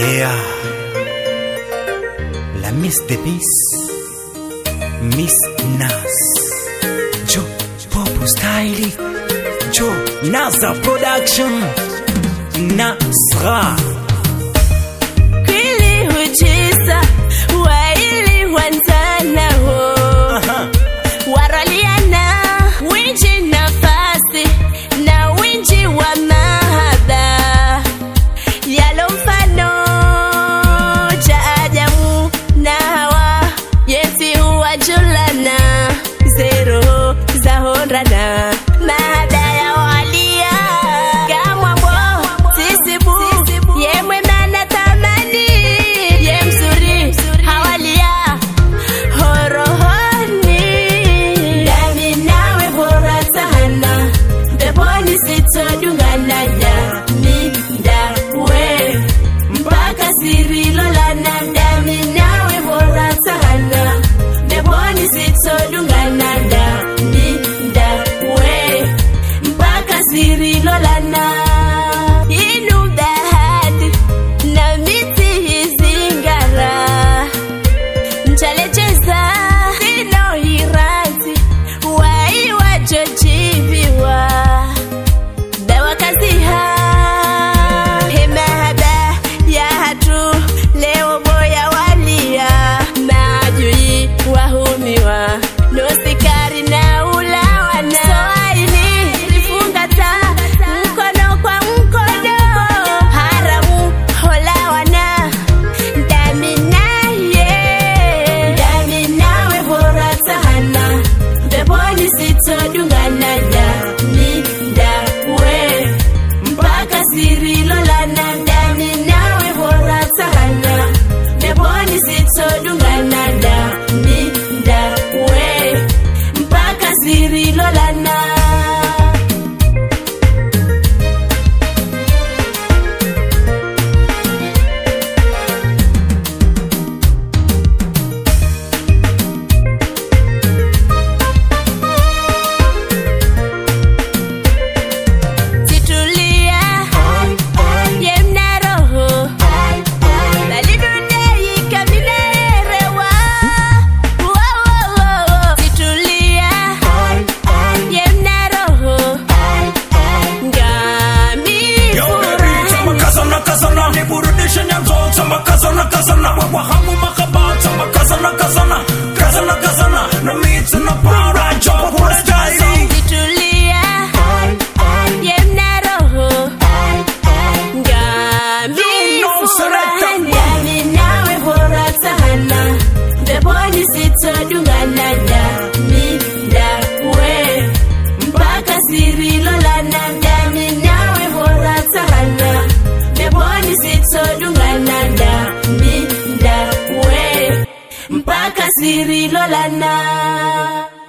Yeah. La Miss de Miss, Miss Nas, Joe Popo Style, Joe Naza Production, Nasra. Kwili hujisa, waili wanzana ho. Waraliana, winji nafasi, na winji wa mahaba. Yalo mfano, jaajamu na hawa, yesi huwa julana. Zero za honrana, mahada ya walia. Kamwambo, sisibu, ye mwema na tamani. Ye mzuri, hawalia, horohoni. Dami nawe bora sana, peponi sitodungana ya minda we. Mpaka siri lolana, dami nawe bora sana, peponi sitodungana ya minda we. Mpaka siri lolana. Inu dahadi, na miti hizingara. Nchalecheza, sino hiranzi, wai wajojibiwa. Dawa kaziha, hemahaba ya hatu, leo boya walia. Majui wahumiwa, nosikari na ulawana. Soaini, rifunga ta, mkono kwa mkono. Haramu, holawana, dami naye. Dami nawe bora sana, peponi sitodungana ya minda we. Mpaka siri lolana, dami nawe bora sana, peponi sitodungana ya minda we. Mpaka siri lolana. Situlia, ye mna roho, bali dunia ikaminaerewa. Situlia, ye mna roho, ngami furaha. Kazana kazana, niburudishe nyanzo. Samba kazana kazana, wawahamu makabata. Samba kazana kazana, kazana kazana, na miti na para. Joe Popo Style. Situlia, ye mna roho, ngami furaha. Dami nawe bora sana, peponi sitodungana ya minda we. Mpaka siri lolana, dami nawe bora sana, peponi sitodungana ya minda we. Mpaka siri lolana.